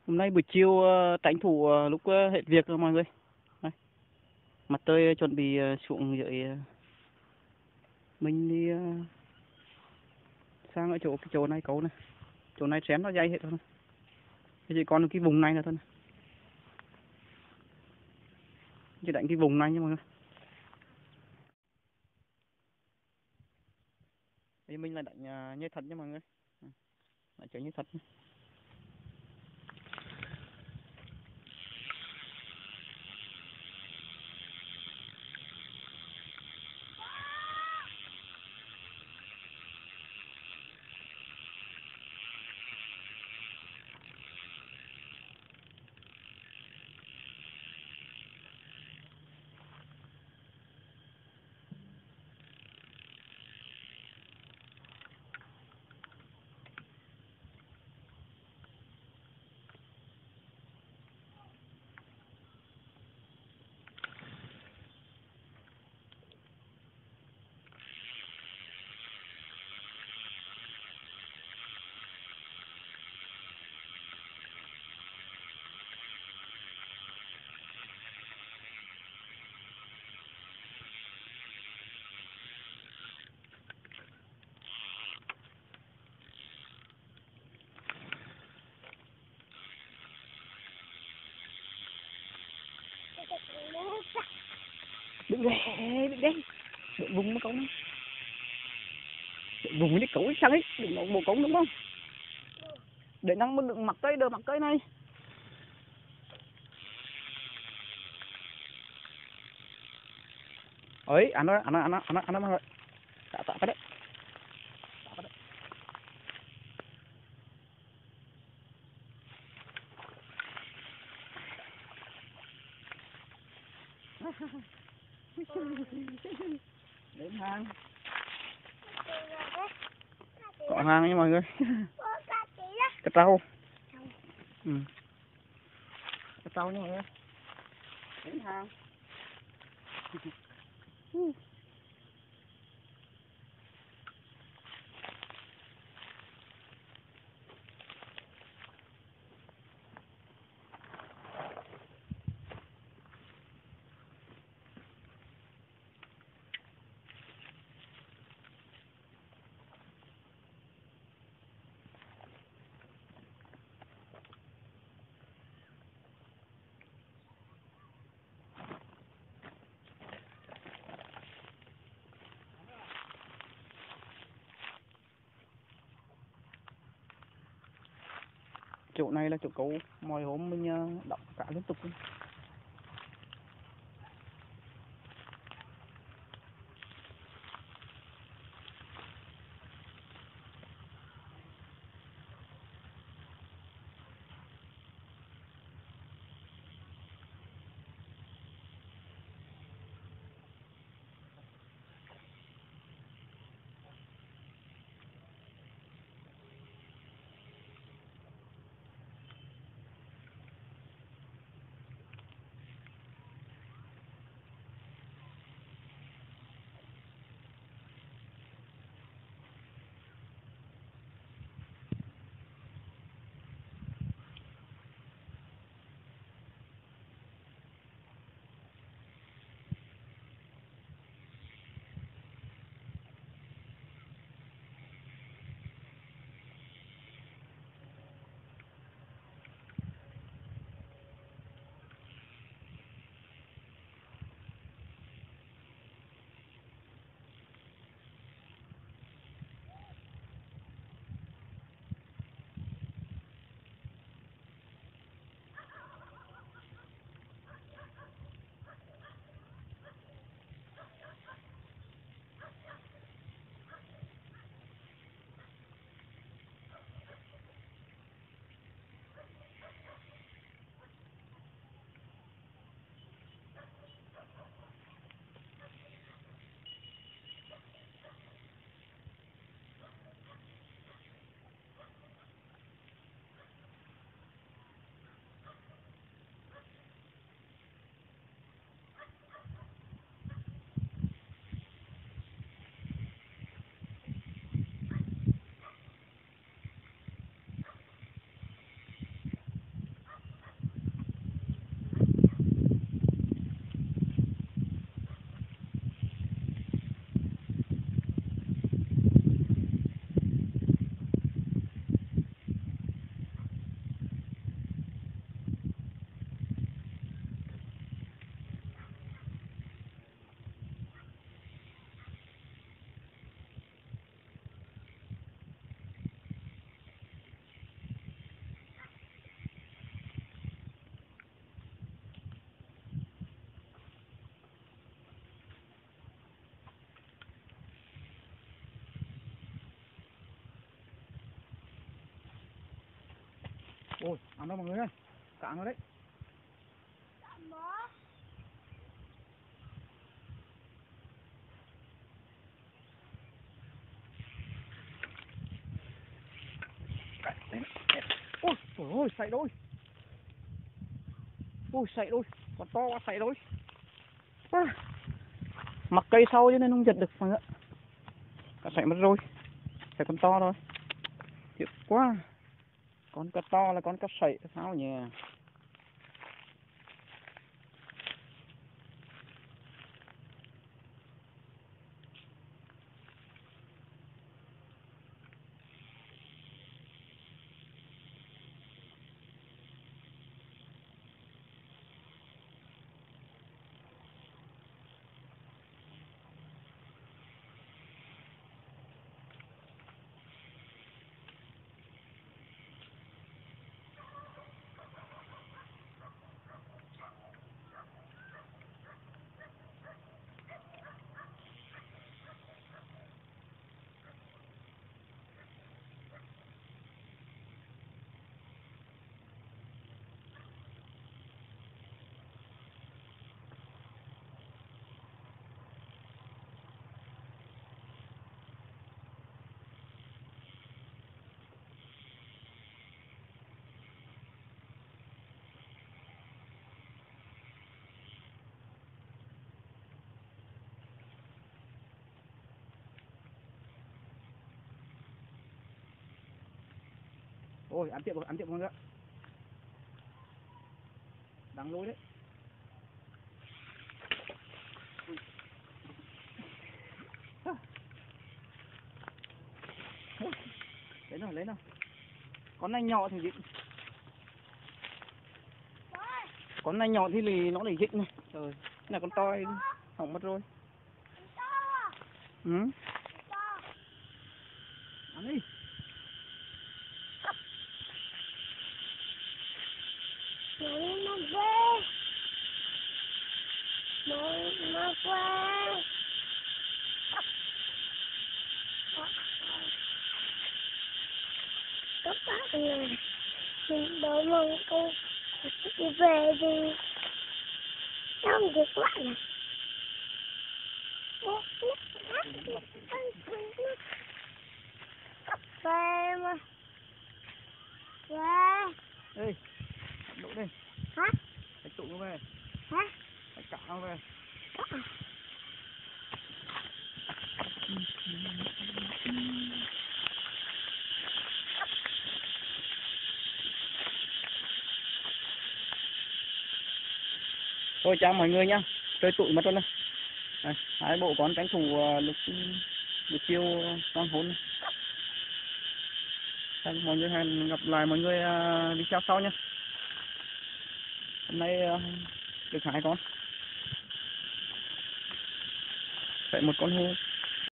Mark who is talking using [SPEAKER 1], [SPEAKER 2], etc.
[SPEAKER 1] Hôm nay buổi chiều tranh thủ lúc hết việc rồi mọi người. Đây, mặt trời chuẩn bị xuống dưới mình đi sang ở chỗ cái chỗ này cậu này. Chỗ này xén nó dày hết rồi. Chỉ còn cái vùng này nữa thôi. Chỉ đánh cái vùng này nha mọi người. Bây giờ mình là đánh như thật nha mọi người. Đánh chơi như thật. Đừng về, đừng đi. Đừng vùng nó cậu nó. Đừng vùng đi cậu sang ấy, đừng một cổng đúng không? Để năng đừng mặc cây, đỡ mặc cây này. Ấy, anh ơi, rồi. Tạ cái đấy. Đến hàng. Có hàng nha mọi người. Cái trâu. Ừ. Cái trâu nha mọi người. Đến hàng. Chỗ này là chỗ cũ, mọi hôm mình đọc cả liên tục. Ôi, ăn đó mọi người ơi. Cạn rồi đấy. Ôi, trời ơi, sậy đôi. Ôi, sậy đôi. Còn to quá, sậy đôi. À, mặc cây sau cho nên không giật được mọi người. Cá sậy mất rồi. Phải con to thôi. Tiếc quá. Con cá to là con cá sậy sao nhỉ? Ôi, ăn tiếp con nữa. Đang lôi đấy. Lấy nào. Con này nhỏ thì con này nhỏ thì nó để dịnh này. Trời, cái này con to hỏng mất rồi. Ừ. Ăn đi.
[SPEAKER 2] Nó về. Các bạn này, mình đố mong cô đi về đi. Xong thì các bạn này. Về mà. Về.
[SPEAKER 1] Ê, đổ đây.
[SPEAKER 2] Hả?
[SPEAKER 1] Phải tụ nó về.
[SPEAKER 2] Hả?
[SPEAKER 1] Phải cạo nó về. Thôi chào mọi người nhá. Chơi tụi mất luôn đây. Đây, hai bộ con tranh thủ lúc chiều hoàng hôn. Mọi người hẹn gặp lại mọi người đi theo sau nhé. Hôm nay được 2 con. Phải một con hươu.